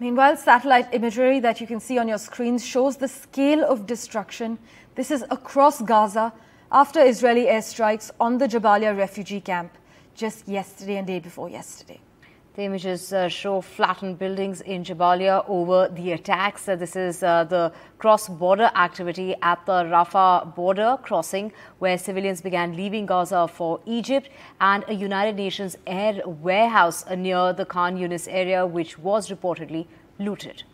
Meanwhile, satellite imagery that you can see on your screens shows the scale of destruction. This is across Gaza after Israeli airstrikes on the Jabalia refugee camp just yesterday and day before yesterday. The images show flattened buildings in Jabalia over the attacks. This is the cross-border activity at the Rafah border crossing, where civilians began leaving Gaza for Egypt, and a United Nations air warehouse near the Khan Yunis area, which was reportedly looted.